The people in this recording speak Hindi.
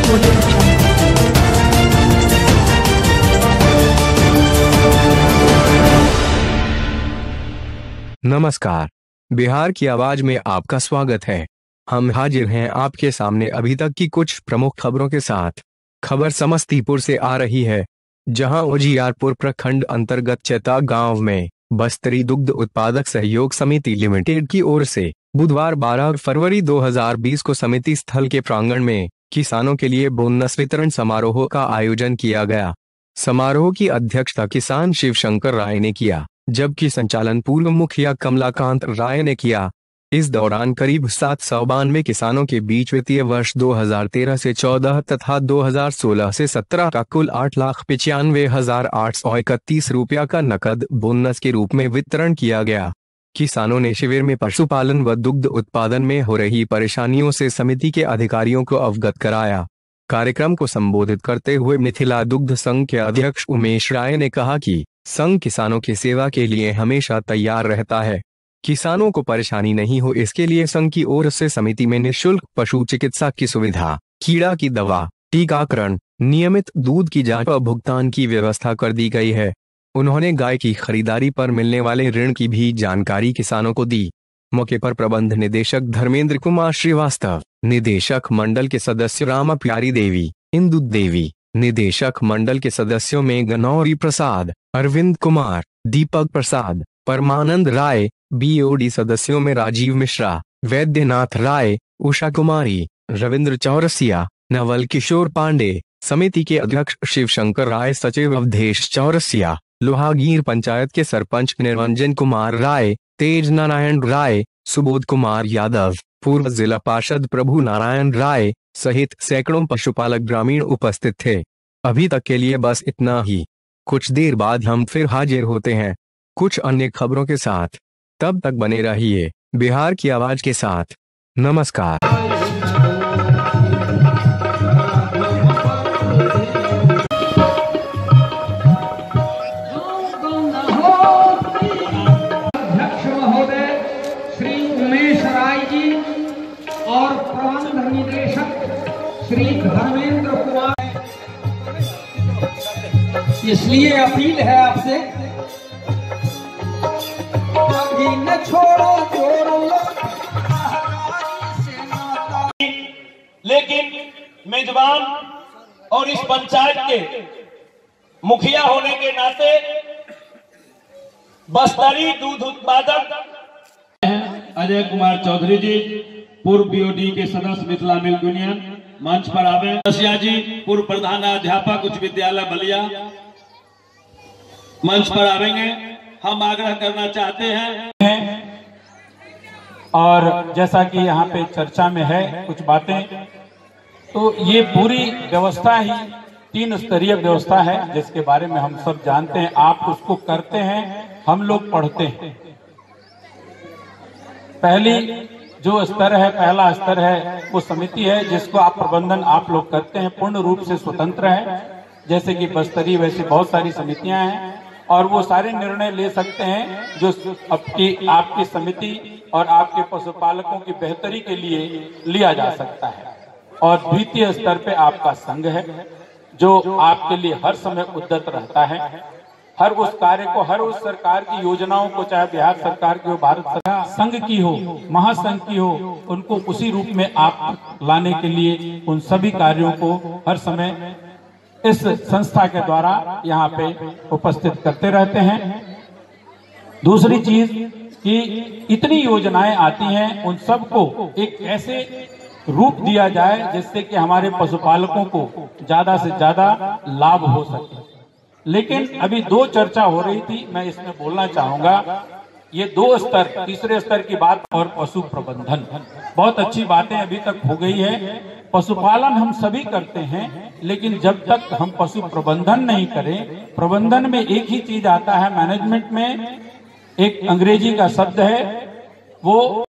नमस्कार, बिहार की आवाज में आपका स्वागत है। हम हाजिर हैं आपके सामने अभी तक की कुछ प्रमुख खबरों के साथ। खबर समस्तीपुर से आ रही है, जहां उजियारपुर प्रखंड अंतर्गत चेता गांव में बस्तरी दुग्ध उत्पादक सहयोग समिति लिमिटेड की ओर से बुधवार 12 फरवरी 2020 को समिति स्थल के प्रांगण में किसानों के लिए बोनस वितरण समारोह का आयोजन किया गया। समारोह की अध्यक्षता किसान शिवशंकर राय ने किया, जबकि संचालन पूर्व मुखिया कमलाकांत राय ने किया। इस दौरान करीब 792 किसानों के बीच वित्तीय वर्ष 2013 से 14 तथा 2016 से 17 का कुल 8,95,831 रुपया का नकद बोनस के रूप में वितरण किया गया। किसानों ने शिविर में पशुपालन व दुग्ध उत्पादन में हो रही परेशानियों से समिति के अधिकारियों को अवगत कराया। कार्यक्रम को संबोधित करते हुए मिथिला दुग्ध संघ के अध्यक्ष उमेश राय ने कहा कि संघ किसानों की सेवा के लिए हमेशा तैयार रहता है। किसानों को परेशानी नहीं हो, इसके लिए संघ की ओर से समिति में निःशुल्क पशु चिकित्सा की सुविधा, कीड़ा की दवा, टीकाकरण, नियमित दूध की जांच और भुगतान की व्यवस्था कर दी गई है। उन्होंने गाय की खरीदारी पर मिलने वाले ऋण की भी जानकारी किसानों को दी। मौके पर प्रबंध निदेशक धर्मेंद्र कुमार श्रीवास्तव, निदेशक मंडल के सदस्य रामा प्यारी देवी, इंदु देवी, निदेशक मंडल के सदस्यों में गनौरी प्रसाद, अरविंद कुमार, दीपक प्रसाद, परमानंद राय, बीओडी सदस्यों में राजीव मिश्रा, वैद्यनाथ राय, उषा कुमारी, रविंद्र चौरसिया, नवल किशोर पांडे, समिति के अध्यक्ष शिवशंकर राय, सचिव अवधेश चौरसिया, लोहागीर पंचायत के सरपंच निरंजन कुमार राय, तेज नारायण राय, सुबोध कुमार यादव, पूर्व जिला पार्षद प्रभु नारायण राय सहित सैकड़ों पशुपालक ग्रामीण उपस्थित थे। अभी तक के लिए बस इतना ही। कुछ देर बाद हम फिर हाजिर होते हैं कुछ अन्य खबरों के साथ। तब तक बने रहिए बिहार की आवाज के साथ। नमस्कार। अध्यक्ष महोदय श्री उमेश राय जी और प्रबंध निदेशक श्री धर्मेंद्र कुमार, इसलिए अपील है आपसे, न छोड़ो जोड़ो। लेकिन मेजबान और इस पंचायत के मुखिया होने के नाते बस्तरी दूध उत्पादक अजय कुमार चौधरी जी, पूर्व बीओडी के सदस्य मिथिला मिल्क यूनियन, मंच पर आवे। रसिया जी, पूर्व प्रधानाध्यापक उच्च विद्यालय बलिया, मंच पर आवेंगे। हम आग्रह करना चाहते हैं और जैसा कि यहाँ पे चर्चा में है कुछ बातें, तो ये पूरी व्यवस्था ही 3 स्तरीय व्यवस्था है, जिसके बारे में हम सब जानते हैं। आप उसको करते हैं, हम लोग पढ़ते हैं। पहली जो स्तर है, पहला स्तर है, वो समिति है जिसको आप प्रबंधन आप लोग करते हैं, पूर्ण रूप से स्वतंत्र है। जैसे कि बस्तरी, वैसे बहुत सारी समितियां हैं और वो सारे निर्णय ले सकते हैं जो आपकी समिति और आपके पशुपालकों की बेहतरी के लिए लिया जा सकता है। और द्वितीय स्तर पे आपका संघ है जो आपके लिए हर समय उद्यत रहता है। हर उस कार्य को, हर उस सरकार की योजनाओं को, चाहे बिहार सरकार की हो, भारत सरकार, संघ की हो, महासंघ की हो, उनको उसी रूप में आप लाने के लिए उन सभी कार्यों को हर समय इस संस्था के द्वारा यहाँ पे उपस्थित करते रहते हैं। दूसरी चीज कि इतनी योजनाएं आती हैं, उन सबको एक ऐसे रूप दिया जाए जिससे कि हमारे पशुपालकों को ज्यादा से ज्यादा लाभ हो सके। लेकिन अभी 2 चर्चा हो रही थी, मैं इसमें बोलना चाहूंगा। ये 2 स्तर, तीसरे स्तर की बात और पशु प्रबंधन, बहुत अच्छी बातें अभी तक हो गई है। पशुपालन हम सभी करते हैं, लेकिन जब तक हम पशु प्रबंधन नहीं करें, प्रबंधन में एक ही चीज आता है, मैनेजमेंट में एक अंग्रेजी का शब्द है, वो